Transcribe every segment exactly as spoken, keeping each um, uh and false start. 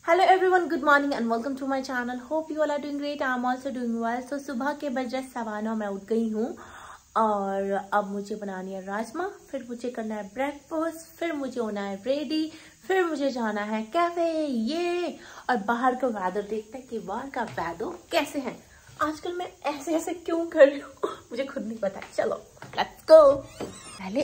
Hello everyone, good morning and welcome to my channel. Hope you all are doing great. I am also doing well. So सुबह के बजे सवा नौ मैं उठ गई हूँ और अब मुझे बनानी है राजमा, फिर मुझे करना है ब्रेकफास्ट, फिर मुझे होना है रेडी, फिर मुझे जाना है कैफे ये और बाहर का वेदर देखते हैं कि बाहर का वेदर कैसे है। आजकल मैं ऐसे ऐसे क्यों कर रही हूँ मुझे खुद नहीं पता। चलो लेट्स गो। पहले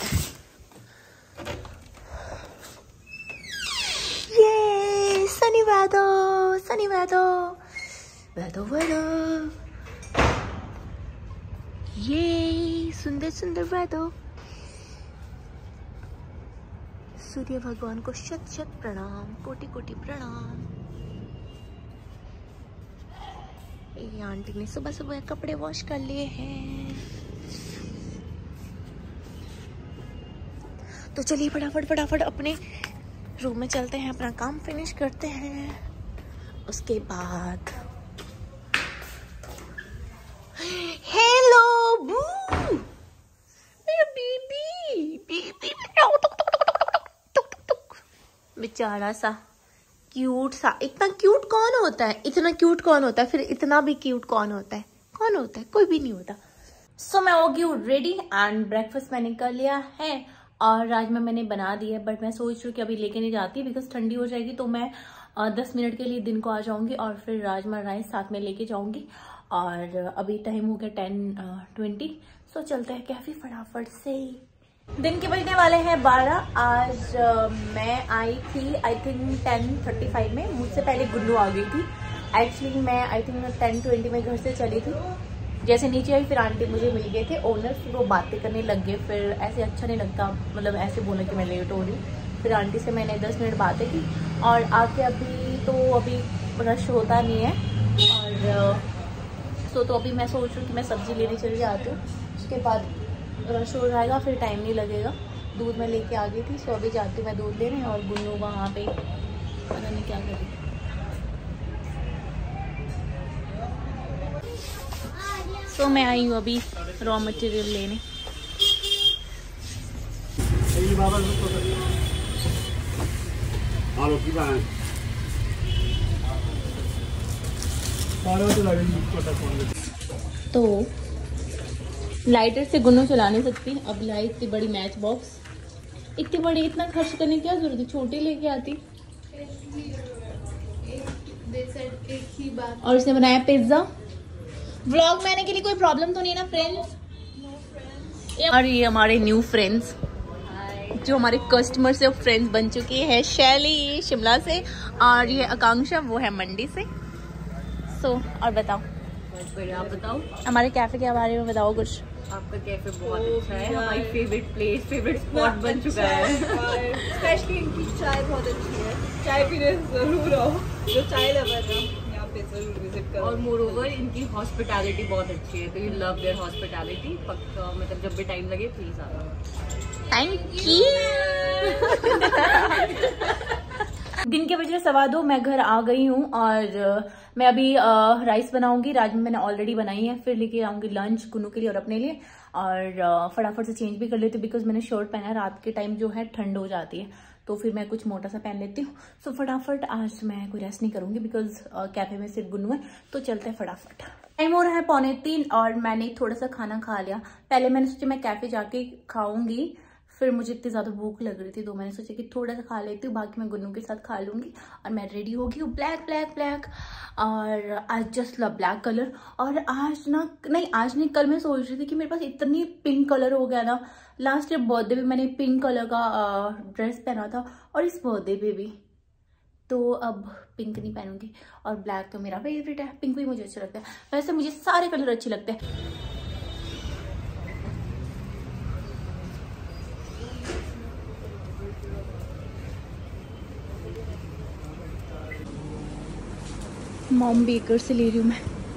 ये sunny weather, sunny weather, weather weather, ये सुंदर सुंदर वेदर। सूर्य भगवान को शत शत प्रणाम, कोटि कोटि प्रणाम। ये आंटी ने सुबह सुबह कपड़े वॉश कर लिए हैं। तो चलिए फटाफट फटाफट अपने रूम में चलते हैं, अपना काम फिनिश करते हैं। उसके बाद हेलो मेरा बेबी बेबी बेचारा सा क्यूट सा। इतना क्यूट कौन होता है, इतना क्यूट कौन होता है, फिर इतना भी क्यूट कौन होता है, कौन होता है, कोई भी नहीं होता। सो so, मैं हो गई हूँ रेडी एंड ब्रेकफास्ट मैंने कर लिया है और राजमा मैंने बना दिया है। बट मैं सोच रही हूँ कि अभी लेके नहीं जाती बिकॉज ठंडी हो जाएगी, तो मैं आ, दस मिनट के लिए दिन को आ जाऊंगी और फिर राजमा राइस साथ में लेके जाऊंगी। और अभी टाइम हो गया टेन ट्वेंटी। सो चलते हैं कैफे फटाफट से। दिन के बजने वाले हैं बारह। आज आ, मैं आई थी I think ten thirty five में, मुझसे पहले गुल्लू आ गई थी। एक्चुअली मैं आई थिंक टेन ट्वेंटी में घर से चली थी। जैसे नीचे आई फिर आंटी मुझे मिल गए थे ओनर, फिर वो बातें करने लग गए। फिर ऐसे अच्छा नहीं लगता, मतलब ऐसे बोला कि मैं लेट हो रही हूँ। फिर आंटी से मैंने दस मिनट बातें की और आके अभी तो अभी रश होता नहीं है और सो तो अभी मैं सोच रही हूँ कि मैं सब्जी लेने चली जाती हूँ। उसके बाद रश हो जाएगा, फिर टाइम नहीं लगेगा। दूध मैं लेके आ गई थी, सो अभी जाती हूँ मैं दूध लेने और गुन्नू वहाँ पे पता नहीं क्या कर रही। तो मैं आई हूँ अभी रॉ मटेरियल लेने। तो लाइटर से गुन्नू चला नहीं सकती, अब लाई इतनी बड़ी मैच बॉक्स। इतनी बड़ी इतना खर्च करने की क्या जरूरत है, छोटी लेके आती। एक ही बात। और इसने बनाया पिज्जा। व्लॉग में आने के लिए कोई प्रॉब्लम तो नहीं ना फ्रेंड्स? और ये हमारे न्यू फ्रेंड्स जो हमारे कस्टमर से फ्रेंड्स बन चुके हैं। शैली शिमला से और ये आकांक्षा वो है मंडी से। सो so, और बताओ आप बताओ हमारे कैफे के बारे में बताओ कुछ। आपका कैफे बहुत अच्छा है, हमारी फेवरेट प्लेस फेवरेट स्पॉट बन चुका है। स्पेशली इनकी चाय बहुत अच्छी है, चाय पीने जरूर आओ, जो चाय लवर है यहाँ पे जरूर विजिट करो। और मोर ओवर इनकी हॉस्पिटैलिटी बहुत अच्छी है, तो यू लव देयर हॉस्पिटैलिटी। पक्का मतलब जब भी टाइम लगे प्लीज आना। Thank you. दिन के बजे सवा दो मैं घर आ गई हूँ और मैं अभी आ, राइस बनाऊंगी। राजमा मैंने ऑलरेडी बनाई है, फिर लेके आऊंगी लंच गुन्नू के लिए और अपने लिए। और आ, फटाफट से चेंज भी कर लेती हूँ बिकॉज मैंने शर्ट पहना है। रात के टाइम जो है ठंड हो जाती है, तो फिर मैं कुछ मोटा सा पहन लेती हूँ। सो फटाफट आज मैं कोई रेस्ट नहीं करूंगी बिकॉज कैफे में सिर्फ गुन्नू है। तो चलते हैं फटाफट। टाइम हो रहा है पौने तीन और मैंने थोड़ा सा खाना खा लिया। पहले मैंने सोचा मैं कैफे जाके खाऊंगी, फिर मुझे इतनी ज्यादा भूख लग रही थी तो मैंने सोचा कि थोड़ा सा खा लेती हूँ, बाकी मैं गुन्नू के साथ खा लूंगी। और मैं रेडी हो गई हूँ ब्लैक ब्लैक ब्लैक। और I just love black colour. और आज ना नहीं आज नहीं कल मैं सोच रही थी कि मेरे पास इतनी पिंक कलर हो गया ना। लास्ट ईयर बर्थडे पे मैंने पिंक कलर का ड्रेस पहना था और इस बर्थडे पे भी, तो अब पिंक नहीं पहनूंगी। और ब्लैक तो मेरा फेवरेट है, पिंक भी मुझे अच्छा लगता है। वैसे मुझे सारे कलर अच्छे लगते हैं। मॉम बेकर से ले रही हूँ मैं।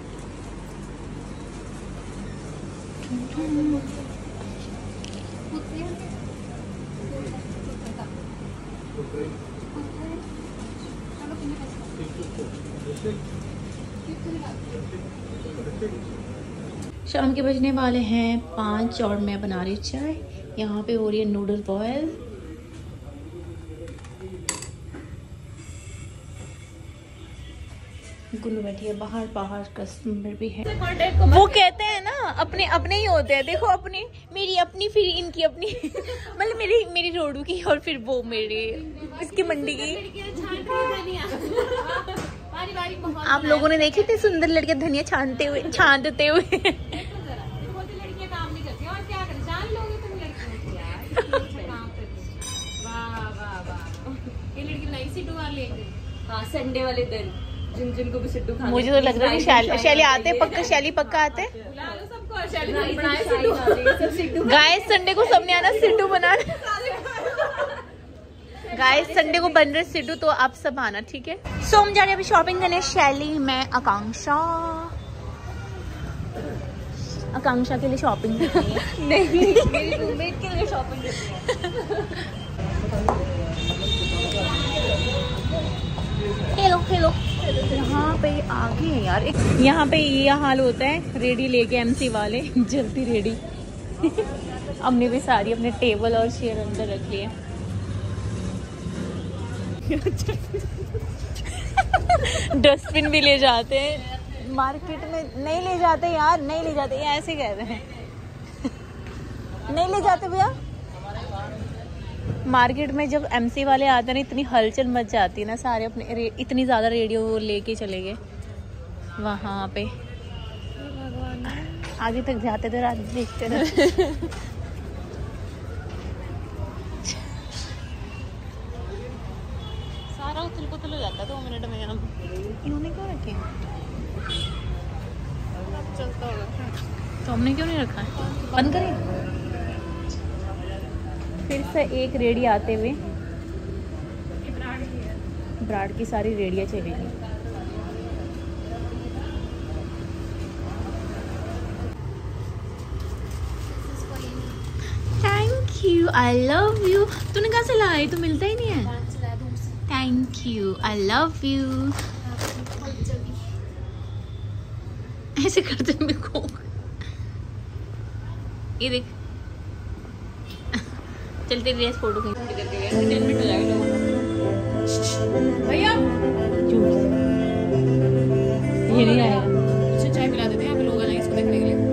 शाम के बजने वाले हैं पाँच और मैं बना रही चाय। यहाँ पे हो रही है नूडल बॉयल। गुल्लू बैठी है बाहर, बाहर कस्टमर भी है। वो कहते हैं ना अपने अपने ही होते हैं। देखो अपनी, मेरी अपनी, फिर इनकी अपनी मतलब मेरी मेरी रोडू की और फिर वो मेरी इसकी मंडी की। आप लोगों ने देखी थी सुंदर लड़कियां धनिया छानते हुए छानते हुए। हाँ, संडे वाले दिन जिन जिन को भी सिड्डू खाना। मुझे तो लग रहा है शैली शैली आते पक्का, शैली पक्का आते। गाइस संडे को सबने आना सिड्डू बनाना। गाइस संडे को बन रहे सिड्डू, तो आप सब आना, ठीक है। सो हम जा रहे हैं अभी शॉपिंग करने। शैली, मैं, आकांक्षा। आकांक्षा के लिए शॉपिंग करनी है। नहीं, मेरी रूममेट के लिए शॉपिंग करनी है। Hello hello. यहाँ पे आगे है यार, यहाँ पे ये हाल होता है रेडी लेके एमसी वाले जल्दी रेडी। हमने भी सारी अपने टेबल और चेयर अंदर रख लिए। डस्टबिन भी ले जाते हैं मार्केट में। नहीं ले जाते यार, नहीं ले जाते, ये ऐसे कह रहे हैं। नहीं ले जाते भैया। मार्केट में जब एमसी वाले आते हैं ना, इतनी हलचल मच जाती है ना, सारे अपने इतनी ज़्यादा रेडियो लेके चले गए वहाँ पे। आगे तक जाते थे, रात देखते थे। सारा उथल पुथल हो जाता दो मिनट में। यहाँ इन्होंने क्यों रखे? तो हमने क्यों नहीं रखा है? बंद करें। फिर से एक रेडी आते हुए, ब्रांड की सारी रेडियाँ चलेगी। Thank you, I love you. तूने कहाँ से लाया? तो मिलता ही नहीं है। Thank you, I love you. ऐसे करते मेरे को। ये देख, चलते ड्रेस फोटो भैया ये नहीं आएगा। मुझे चाय पिला देते हैं, यहाँ पे लोग आएंगे इसको देखने के लिए।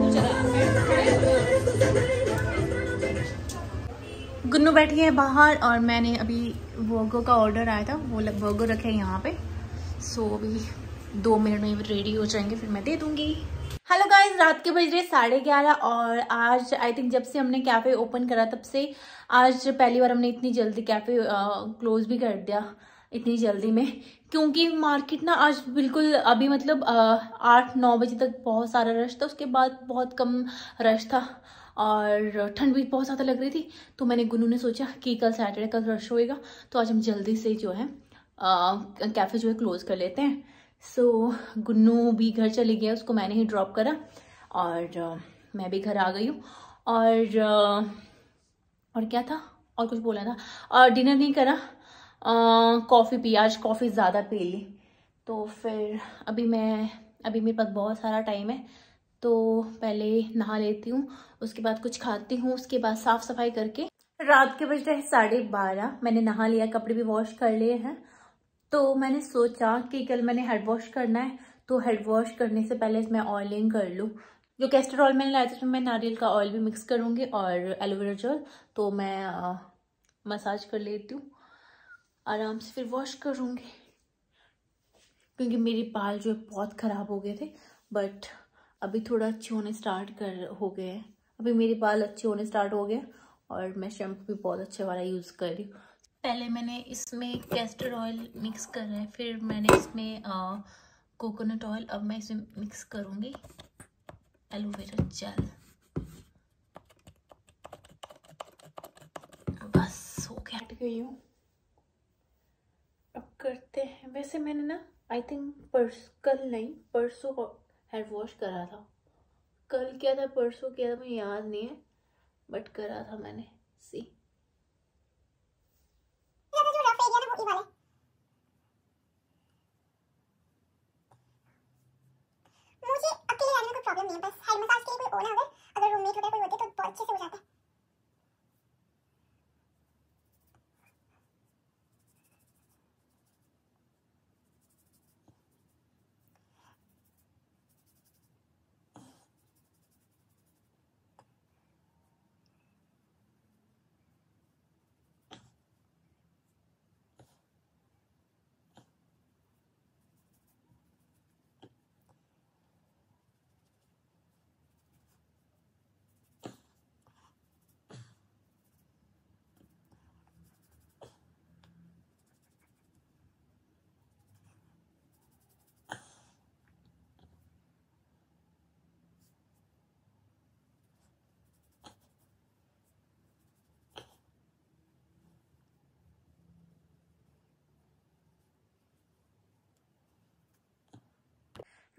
गुन्नू बैठी है बाहर और मैंने अभी वर्गो का ऑर्डर आया था, वो वर्गो रखे हैं यहाँ पे। सो अभी दो मिनट में रेडी हो जाएंगे, फिर मैं दे दूंगी। हेलो गाइस, रात के बज रहे साढ़े ग्यारह और आज आई थिंक जब से हमने कैफ़े ओपन करा तब से आज पहली बार हमने इतनी जल्दी कैफ़े क्लोज भी कर दिया, इतनी जल्दी में। क्योंकि मार्केट ना आज बिल्कुल अभी मतलब आठ नौ बजे तक बहुत सारा रश था, उसके बाद बहुत कम रश था और ठंड भी बहुत ज़्यादा लग रही थी। तो मैंने गुन्नू ने सोचा कि कल सैटरडे कल रश होएगा, तो आज हम जल्दी से जो है कैफ़े जो है क्लोज कर लेते हैं। सो so, गुन्नू भी घर चली गया, उसको मैंने ही ड्रॉप करा और uh, मैं भी घर आ गई हूँ। और uh, और क्या था, और कुछ बोला था। और डिनर नहीं करा, कॉफ़ी पी, आज कॉफ़ी ज़्यादा पी ली। तो फिर अभी मैं अभी मेरे पास बहुत सारा टाइम है, तो पहले नहा लेती हूँ, उसके बाद कुछ खाती हूँ, उसके बाद साफ़ सफाई करके। रात के बज रहे हैं साढ़े बारह, मैंने नहा लिया, कपड़े भी वॉश कर लिए हैं। तो मैंने सोचा कि कल मैंने हेड वॉश करना है, तो हेड वॉश करने से पहले इसमें ऑयलिंग कर लूँ। जो कैस्टर ऑयल मैंने लाया था उसमें मैं नारियल का ऑयल भी मिक्स करूँगी और एलोवेरा जेल, तो मैं आ, मसाज कर लेती हूँ आराम से, फिर वॉश करूँगी। क्योंकि मेरे बाल जो है बहुत ख़राब हो गए थे, बट अभी थोड़ा अच्छे होने स्टार्ट कर हो गए हैं। अभी मेरे बाल अच्छे होने स्टार्ट हो गए और मैं शैम्पू भी बहुत अच्छे वाला यूज़ कर रही हूँ। पहले मैंने इसमें कैस्टर ऑयल मिक्स कर रहा है, फिर मैंने इसमें कोकोनट ऑयल, अब मैं इसमें मिक्स करूँगी एलोवेरा जेल। बस हो गया, हट गई हूँ। अब करते हैं। वैसे मैंने ना आई थिंक परस कल नहीं परसों हेयर वॉश करा था। कल किया था परसों किया था, मुझे याद नहीं है, बट करा था मैंने। सी मुझे अकेले रहने में कोई प्रॉब्लम नहीं है, बस हेड मसाज के लिए कोई और ना अगर अगर रूममेट होता कोई होते तो बहुत अच्छे से हो जाता।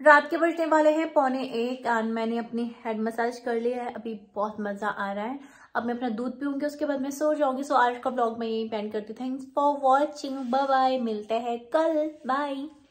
रात के बजने वाले हैं पौने एक एंड मैंने अपनी हेड मसाज कर लिया है। अभी बहुत मजा आ रहा है। अब मैं अपना दूध पीऊंगी, उसके बाद मैं सो जाऊंगी। सो आज का व्लॉग मैं यही पेंड करती हूँ। Thanks for watching, bye bye, मिलते हैं कल, बाय।